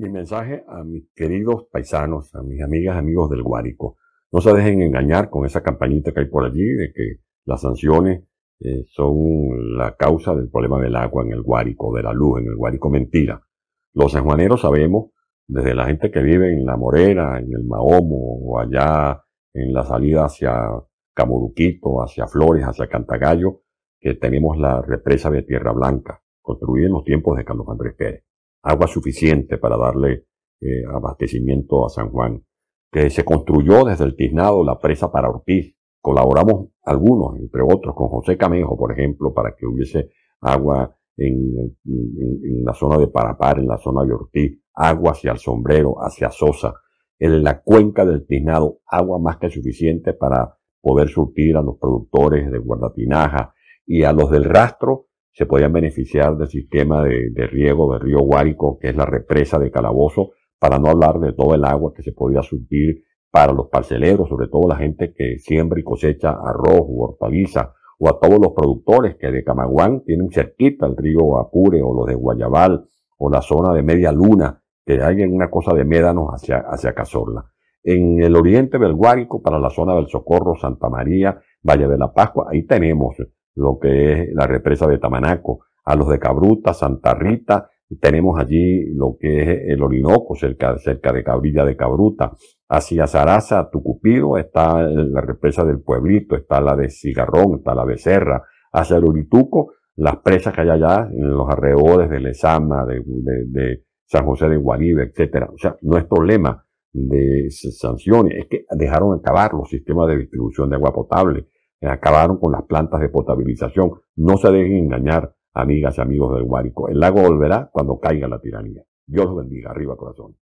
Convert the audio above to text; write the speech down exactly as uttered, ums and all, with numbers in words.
Mi mensaje a mis queridos paisanos, a mis amigas, amigos del Guárico, no se dejen engañar con esa campañita que hay por allí de que las sanciones eh, son la causa del problema del agua en el Guárico, de la luz en el Guárico. Mentira. Los sanjuaneros sabemos, desde la gente que vive en La Morera, en el Mahomo, o allá en la salida hacia Camoruquito, hacia Flores, hacia Cantagallo, que tenemos la represa de Tierra Blanca, construida en los tiempos de Carlos Andrés Pérez. Agua suficiente para darle eh, abastecimiento a San Juan, que se construyó desde el Tiznado la presa para Ortiz. Colaboramos algunos, entre otros, con José Camejo, por ejemplo, para que hubiese agua en, en, en la zona de Parapar, en la zona de Ortiz, agua hacia el Sombrero, hacia Sosa. En la cuenca del Tiznado, agua más que suficiente para poder surtir a los productores de Guardatinaja y a los del Rastro. Se podían beneficiar del sistema de, de riego del río Guárico, que es la represa de Calabozo, para no hablar de todo el agua que se podía surtir para los parceleros, sobre todo la gente que siembra y cosecha arroz o hortaliza, o a todos los productores que de Camaguán tienen cerquita el río Apure, o los de Guayabal, o la zona de Media Luna, que hay en una cosa de médanos hacia, hacia Cazorla. En el oriente del Guárico, para la zona del Socorro, Santa María, Valle de la Pascua, ahí tenemos lo que es la represa de Tamanaco. A los de Cabruta, Santa Rita, tenemos allí lo que es el Orinoco, cerca, cerca de Cabrilla de Cabruta. Hacia Zaraza, Tucupido, está la represa del Pueblito, está la de Cigarrón, está la Becerra. Hacia el Urituco, las presas que hay allá, en los alrededores de Lezama, de, de, de San José de Guaribe, etcétera. O sea, no es problema de sanciones, es que dejaron acabar los sistemas de distribución de agua potable. Acabaron con las plantas de potabilización. No se dejen engañar, amigas y amigos del Guárico. El lago volverá cuando caiga la tiranía. Dios los bendiga. Arriba, corazón.